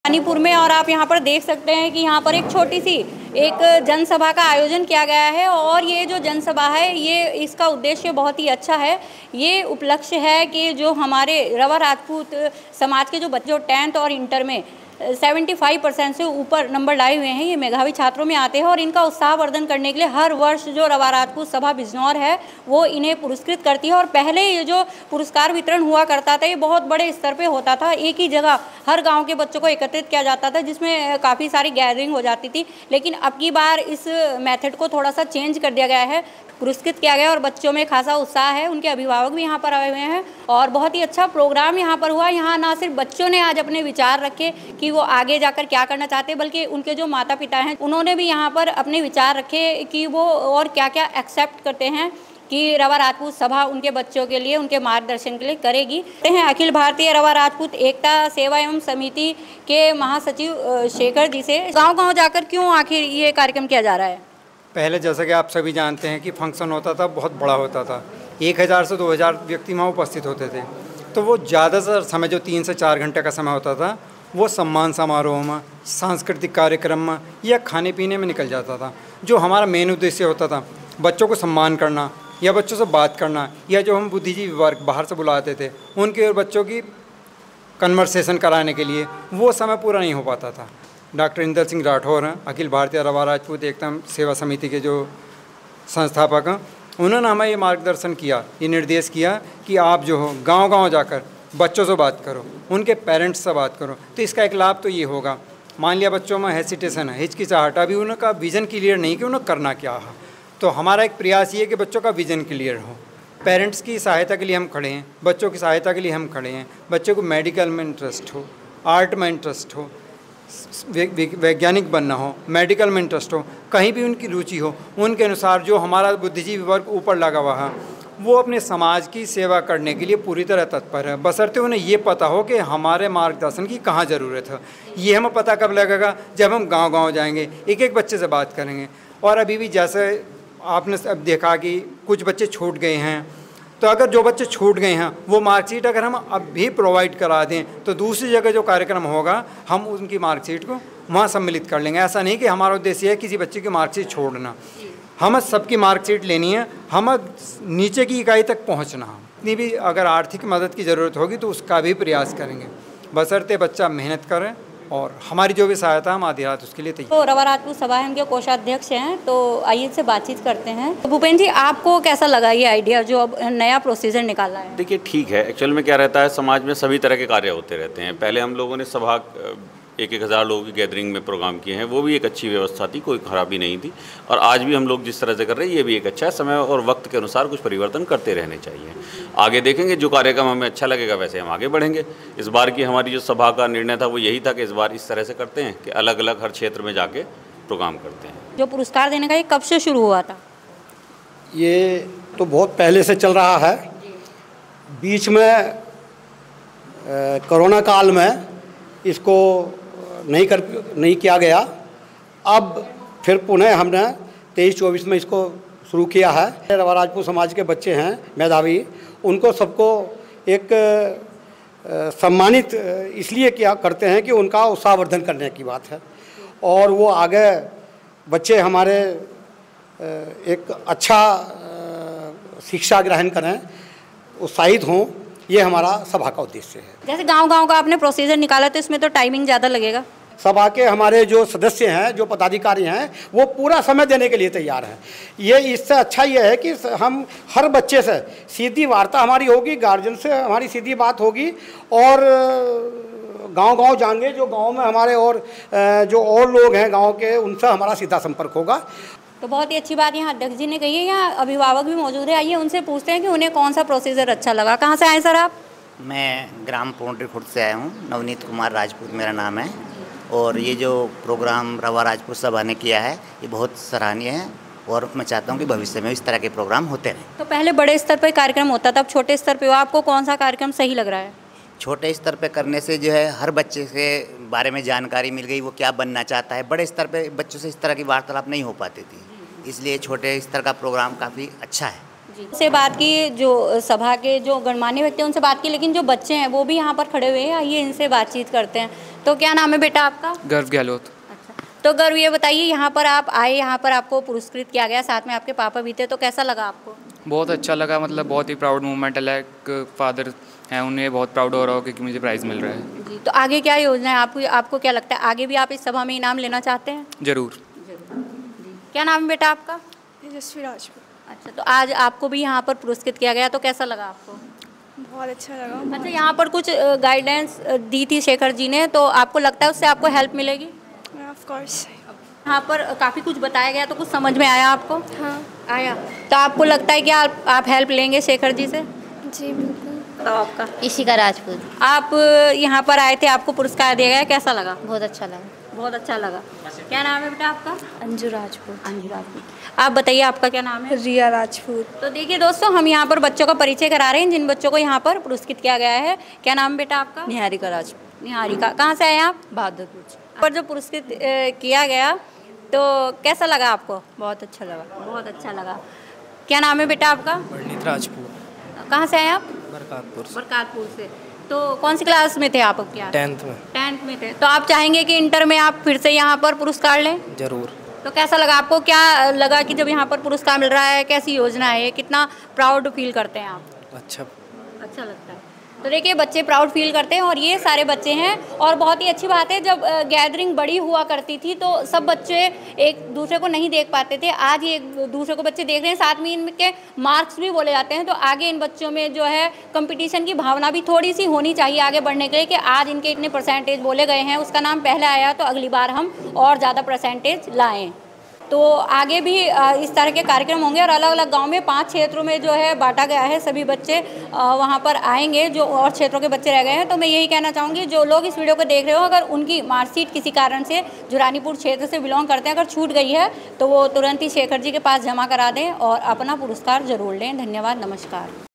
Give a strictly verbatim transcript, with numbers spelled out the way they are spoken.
मणिपुर में। और आप यहाँ पर देख सकते हैं कि यहाँ पर एक छोटी सी एक जनसभा का आयोजन किया गया है और ये जो जनसभा है ये इसका उद्देश्य बहुत ही अच्छा है। ये उपलक्ष्य है कि जो हमारे रवा राजपूत समाज के जो बच्चे टेंथ और इंटर में पचहत्तर परसेंट से ऊपर नंबर लाए हुए हैं, ये मेधावी छात्रों में आते हैं और इनका उत्साहवर्धन करने के लिए हर वर्ष जो रवा राजपूत सभा बिजनौर है वो इन्हें पुरस्कृत करती है। और पहले ये जो पुरस्कार वितरण हुआ करता था ये बहुत बड़े स्तर पे होता था, एक ही जगह हर गांव के बच्चों को एकत्रित किया जाता था जिसमें काफ़ी सारी गैदरिंग हो जाती थी। लेकिन अब की बार इस मेथड को थोड़ा सा चेंज कर दिया गया है, पुरस्कृत किया गया और बच्चों में खासा उत्साह है। उनके अभिभावक भी यहाँ पर आए हुए हैं और बहुत ही अच्छा प्रोग्राम यहाँ पर हुआ। यहाँ ना सिर्फ बच्चों ने आज अपने विचार रखे कि वो आगे जाकर क्या करना चाहते हैं, बल्कि उनके जो माता पिता हैं उन्होंने भी यहाँ पर अपने विचार रखे कि वो और क्या क्या एक्सेप्ट करते हैं कि रवा राजपूत सभा उनके बच्चों के लिए, उनके मार्गदर्शन के लिए करेगी। हैं अखिल भारतीय रवा राजपूत एकता सेवा एवं समिति के महासचिव शेखर जी से गाँव गाँव जाकर क्यों आखिर ये कार्यक्रम किया जा रहा है? पहले जैसा कि आप सभी जानते हैं कि फंक्शन होता था, बहुत बड़ा होता था, एक हज़ार से दो हज़ार व्यक्ति वहाँ उपस्थित होते थे। तो वो ज़्यादातर समय जो तीन से चार घंटे का समय होता था वो सम्मान समारोह में, सांस्कृतिक कार्यक्रम में या खाने पीने में निकल जाता था। जो हमारा मेन उद्देश्य होता था बच्चों को सम्मान करना या बच्चों से बात करना, या जो हम बुद्धिजीवी वर्ग बाहर से बुलाते थे उनके और बच्चों की कन्वर्सेशन कराने के लिए, वो समय पूरा नहीं हो पाता था। डॉक्टर इंदर सिंह राठौर हैं, अखिल भारतीय रवा राजपूत एकता सेवा समिति के जो संस्थापक हैं, उन्होंने हमें ये मार्गदर्शन किया, ये निर्देश किया कि आप जो हो गांव-गांव जाकर बच्चों से बात करो, उनके पेरेंट्स से बात करो। तो इसका एक लाभ तो ये होगा, मान लिया बच्चों में हेसिटेशन है, हिचकिचाहट, अभी उनका विज़न क्लियर नहीं कि उन्हें करना क्या है, तो हमारा एक प्रयास ये है कि बच्चों का विज़न क्लियर हो। पेरेंट्स की सहायता के लिए हम खड़े हैं, बच्चों की सहायता के लिए हम खड़े हैं। बच्चों को मेडिकल में इंटरेस्ट हो, आर्ट में इंटरेस्ट हो, वैज्ञानिक बनना हो, मेडिकल में इंटरेस्ट हो, कहीं भी उनकी रुचि हो, उनके अनुसार जो हमारा बुद्धिजीवी वर्ग ऊपर लगा हुआ है वो अपने समाज की सेवा करने के लिए पूरी तरह तत्पर है, बशर्ते उन्हें ये पता हो कि हमारे मार्गदर्शन की कहाँ ज़रूरत है। ये हमें पता कब लगेगा? जब हम गांव-गांव जाएंगे, एक एक बच्चे से बात करेंगे। और अभी भी जैसे आपने अब देखा कि कुछ बच्चे छूट गए हैं, तो अगर जो बच्चे छूट गए हैं वो मार्कशीट अगर हम अब भी प्रोवाइड करा दें तो दूसरी जगह जो कार्यक्रम होगा हम उनकी मार्कशीट को वहाँ सम्मिलित कर लेंगे। ऐसा नहीं कि हमारा उद्देश्य है किसी बच्चे की मार्कशीट छोड़ना, हमें सबकी मार्कशीट लेनी है, हमें नीचे की इकाई तक पहुँचना है। इतनी भी अगर आर्थिक मदद की ज़रूरत होगी तो उसका भी प्रयास करेंगे, बशर्ते बच्चा मेहनत करें और हमारी जो भी सहायता हम आधी रात उसके लिए तैयार। तो रवा राजपूत सभा है उनके कोषाध्यक्ष हैं, तो आइए से बातचीत करते हैं। तो भूपेन जी, आपको कैसा लगा ये आइडिया जो अब नया प्रोसीजर निकाला है? देखिए ठीक है, एक्चुअल में क्या रहता है, समाज में सभी तरह के कार्य होते रहते हैं। पहले हम लोगों ने सभा एक एक हज़ार लोगों की गैदरिंग में प्रोग्राम किए हैं, वो भी एक अच्छी व्यवस्था थी, कोई खराबी नहीं थी। और आज भी हम लोग जिस तरह से कर रहे हैं ये भी एक अच्छा है। समय और वक्त के अनुसार कुछ परिवर्तन करते रहने चाहिए। आगे देखेंगे, जो कार्यक्रम हमें अच्छा लगेगा वैसे हम आगे बढ़ेंगे। इस बार की हमारी जो सभा का निर्णय था वो यही था कि इस बार इस तरह से करते हैं कि अलग अलग हर क्षेत्र में जाके प्रोग्राम करते हैं। जो पुरस्कार देने का ये कब से शुरू हुआ था? ये तो बहुत पहले से चल रहा है। बीच में कोरोना काल में इसको नहीं कर नहीं किया गया, अब फिर पुनः हमने तेईस चौबीस में इसको शुरू किया है। रवा राजपूत समाज के बच्चे हैं मेधावी, उनको सबको एक सम्मानित इसलिए किया करते हैं कि उनका उत्साहवर्धन करने की बात है और वो आगे बच्चे हमारे एक अच्छा शिक्षा ग्रहण करें, उत्साहित हों, ये हमारा सभा का उद्देश्य है। जैसे गांव-गांव का आपने प्रोसीजर निकाला तो इसमें तो टाइमिंग ज़्यादा लगेगा। सभा के हमारे जो सदस्य हैं, जो पदाधिकारी हैं, वो पूरा समय देने के लिए तैयार हैं। ये इससे अच्छा ये है कि हम हर बच्चे से सीधी वार्ता हमारी होगी, गार्जियन से हमारी सीधी बात होगी और गांव-गांव जाएंगे, जो गांव में हमारे और जो और लोग हैं गांव के, उनसे हमारा सीधा संपर्क होगा। तो बहुत ही अच्छी बात यहाँ अध्यक्ष जी ने कही है। यहाँ अभिभावक भी मौजूद है, आइए उनसे पूछते हैं कि उन्हें कौन सा प्रोसीजर अच्छा लगा। कहाँ से आए सर आप? मैं ग्राम पौंड्री खुर्द से आया हूँ, नवनीत कुमार राजपूत मेरा नाम है। और ये जो प्रोग्राम रवा राजपूत सभा ने किया है ये बहुत सराहनीय है और मैं चाहता हूँ कि भविष्य में इस तरह के प्रोग्राम होते रहें। तो पहले बड़े स्तर पर कार्यक्रम होता था, अब छोटे स्तर पे आपको कौन सा कार्यक्रम सही लग रहा है? छोटे स्तर पे करने से जो है हर बच्चे के बारे में जानकारी मिल गई, वो क्या बनना चाहता है। बड़े स्तर पे बच्चों से इस तरह की वार्तालाप नहीं हो पाती थी, इसलिए छोटे स्तर का प्रोग्राम काफ़ी अच्छा है। से बात की, जो सभा के जो गणमान्य व्यक्ति हैं उनसे बात की, लेकिन जो बच्चे हैं वो भी यहाँ पर खड़े हुए हैं, आइए इनसे बातचीत करते हैं। तो क्या नाम है बेटा आपका? गर्व गहलोत। अच्छा, तो गर्व ये बताइए, यहाँ पर आप आए, यहाँ पर आपको पुरस्कृत किया गया, साथ में आपके पापा भी थे, तो कैसा लगा आपको? बहुत अच्छा लगा, मतलब बहुत ही प्राउड मोमेंट है। लाइक फादर हैं, उन्हें बहुत प्राउड हो रहा हो क्योंकि मुझे प्राइज़ मिल रहा है जी। तो आगे क्या योजना है आपको? आपको क्या लगता है आगे भी आप इस सभा में इनाम लेना चाहते हैं? जरूर। क्या नाम है बेटा आपका? तेजस्वी राजपूत। अच्छा, तो आज आपको भी यहाँ पर पुरस्कृत किया गया, तो कैसा लगा आपको? बहुत अच्छा लगा। अच्छा, यहाँ पर कुछ गाइडेंस दी थी शेखर जी ने, तो आपको लगता है उससे आपको हेल्प मिलेगी? Of course. यहाँ पर काफ़ी कुछ बताया गया, तो कुछ समझ में आया आपको? हाँ आया। तो आपको लगता है कि आप आप हेल्प लेंगे शेखर जी से? जी बिल्कुल। तो आपका? इशिका राजपूत। आप यहाँ पर आए थे, आपको पुरस्कार दिया गया, कैसा लगा? बहुत अच्छा लगा। बहुत अच्छा लगा। क्या नाम है बेटा आपका? अंजू राजपूत। अंजू राजपूत। आप बताइए आपका क्या नाम है? रिया राजपूत। तो देखिए दोस्तों, हम यहाँ पर बच्चों का परिचय करा रहे हैं, जिन बच्चों को यहाँ पर पुरस्कृत किया गया है। क्या नाम बेटा आपका? निहारिका राजपूत। निहारिका। कहाँ से आए आप? बहादुरपुर। पर जो पुरस्कृत किया गया, तो कैसा लगा आपको? बहुत अच्छा लगा। बहुत अच्छा लगा। क्या नाम है बेटा आपका? पंडित राजपूत। कहाँ से आए आप? बरकातपुर। बरकातपुर से। तो कौन सी क्लास में थे आप? अब क्या? टेंथ में। टेंथ में थे। तो आप चाहेंगे कि इंटर में आप फिर से यहाँ पर पुरस्कार लें? जरूर। तो कैसा लगा आपको? क्या लगा कि जब यहाँ पर पुरस्कार मिल रहा है, कैसी योजना है ये, कितना प्राउड फील करते हैं आप? अच्छा अच्छा लगता है। तो देखिए, बच्चे प्राउड फील करते हैं और ये सारे बच्चे हैं। और बहुत ही अच्छी बात है, जब गैदरिंग बड़ी हुआ करती थी तो सब बच्चे एक दूसरे को नहीं देख पाते थे। आज ये एक दूसरे को बच्चे देख रहे हैं, साथ में इनके मार्क्स भी बोले जाते हैं। तो आगे इन बच्चों में जो है कंपटीशन की भावना भी थोड़ी सी होनी चाहिए आगे बढ़ने के लिए, कि आज इनके इतने परसेंटेज बोले गए हैं, उसका नाम पहले आया, तो अगली बार हम और ज़्यादा परसेंटेज लाएँ। तो आगे भी इस तरह के कार्यक्रम होंगे और अलग अलग गांव में पांच क्षेत्रों में जो है बांटा गया है। सभी बच्चे वहां पर आएंगे जो और क्षेत्रों के बच्चे रह गए हैं। तो मैं यही कहना चाहूँगी, जो लोग इस वीडियो को देख रहे हो, अगर उनकी मार्कशीट किसी कारण से जो रानीपुर क्षेत्र से बिलोंग करते हैं अगर छूट गई है, तो वो तुरंत ही शेखर जी के पास जमा करा दें और अपना पुरस्कार जरूर लें। धन्यवाद, नमस्कार।